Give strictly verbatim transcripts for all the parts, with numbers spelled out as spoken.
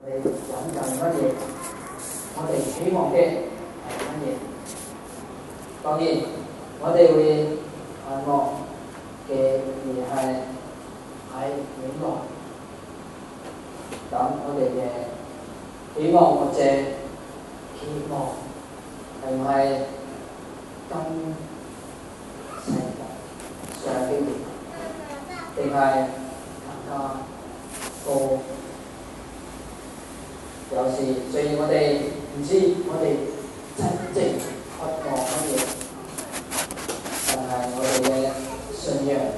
你揾緊乜嘢？我哋希望嘅係乜嘢？當然，我哋會盼望嘅而係喺未來。咁我哋嘅希望或者期望係唔係更成上嘅嘢，定係更加高？有時雖然我哋唔知我哋真正渴望乜嘢，但係我哋嘅信仰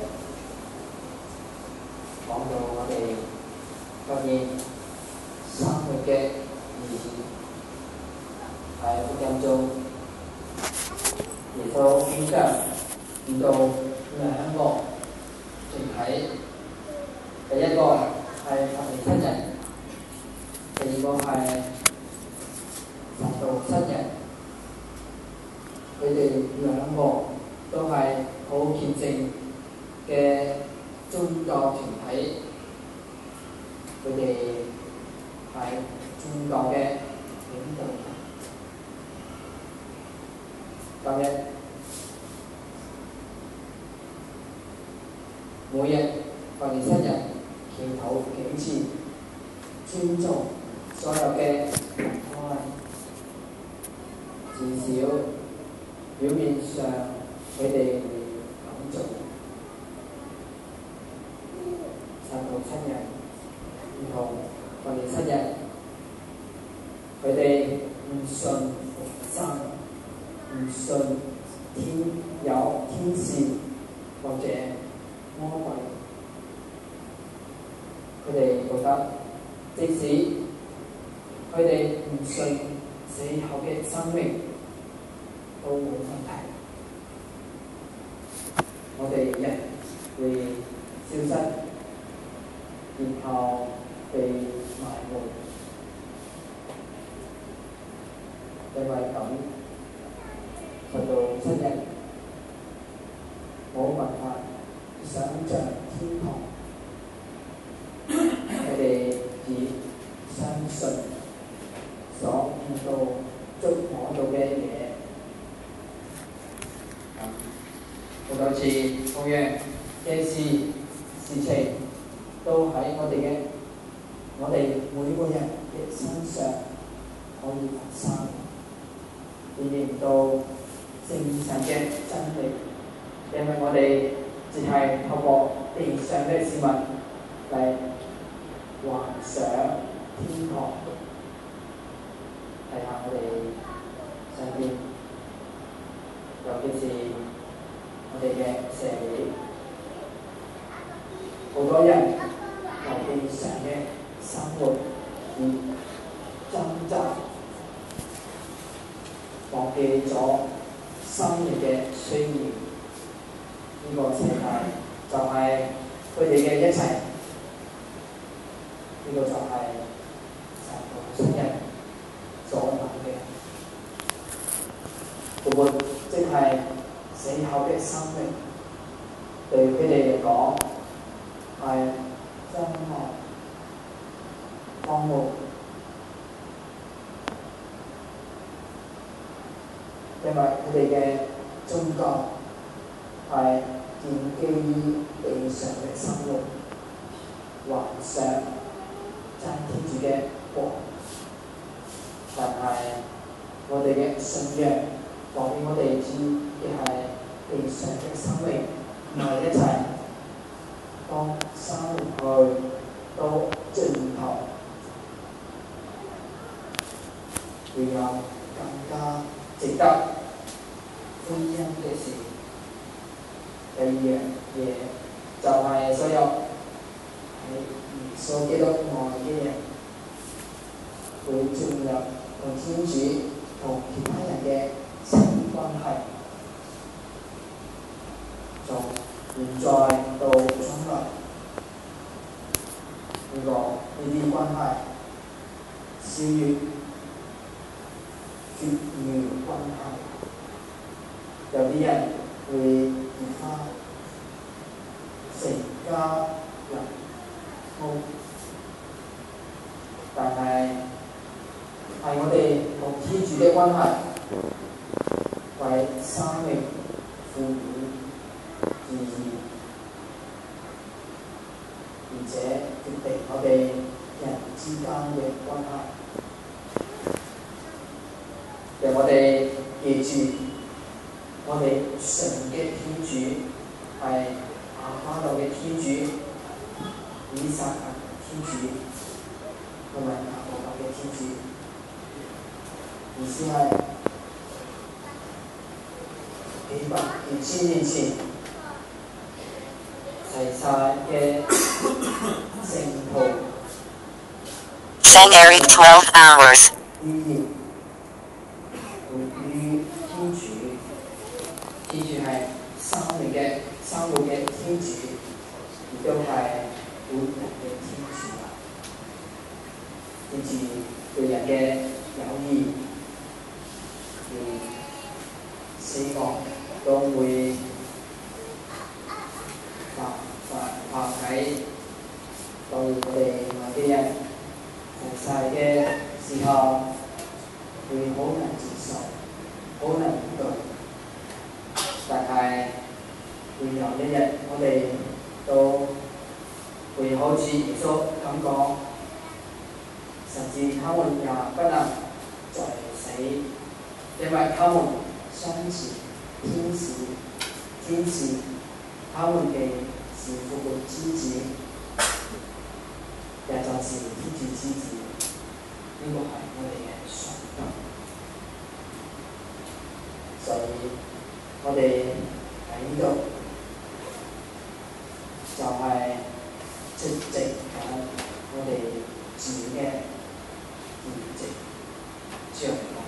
講到我哋今年生活嘅意義，喺福音中，耶穌經常遇到兩個團體，第一個係法利賽人。第二個係撒杜塞人，佢哋兩個都係好虔誠嘅宗教團體，佢哋係宗教嘅領導人。今日每日法利賽人祈禱幾次，尊重所有嘅人開，至少表面上佢哋會咁做。撒杜塞人唔同法利賽人，佢哋唔信復生，唔信天有天使或者魔鬼，佢哋覺得即使佢哋唔信死後嘅生命都冇問題，我哋人會消失，然後被埋沒，因為咁，撒杜塞人冇辦法想像天堂，佢哋只相信所見到、觸摸到嘅嘢。好多次同樣嘅事事情都喺我哋嘅我哋每個人嘅身上可以發生，見唔到正常嘅真理，因為我哋只係透過地上嘅事物嚟幻想天堂。睇下我哋身邊，尤其是我哋嘅社會，好多人為地上嘅生活而掙扎，忘記咗生命嘅需要。呢、這個世界就係佢哋嘅一切，呢、這個就係撒杜塞人所諗嘅復活，即係死後嘅生命，對佢哋嚟講係真係荒謬，因為佢哋嘅宗教係建基於地上嘅生活，幻想真天主嘅國。但係我哋嘅信仰講俾我哋知嘅係地上嘅生命唔係一切，當生活去到盡頭，會有更加值得歡欣嘅事。第二樣嘢就係所有喺耶穌基督愛嘅人會進入同天主同其他人嘅親密關係，從現在到將來，呢個呢啲關係超越絕妙關係。有啲人會結婚成家立屋， 但係係我哋同天主嘅關係，為生命賦予意義，而且決定我哋人之間嘅關係。讓我哋記住，我哋神嘅天主係亞巴郎嘅天主、以撒嘅天主同埋雅各伯嘅天主。意思係幾百幾千年前齊晒嘅聖徒。 Saint Eric twelve hours. 依然活於天主，天主係生命嘅生活嘅天主，亦都係活人嘅天主。天主對人嘅友誼，連死亡都會發發發喺到我哋某啲人服世嘅時候，會好難接受，好難面對。但係會有一日，我哋都會好似耶穌咁講，甚至他們也不能再死，因為他們相信天使，天使他們嘅是復活之子，也就是天主之子。呢個係我哋嘅信德，所以我哋喺呢度就係積極緊我哋自己嘅業績，將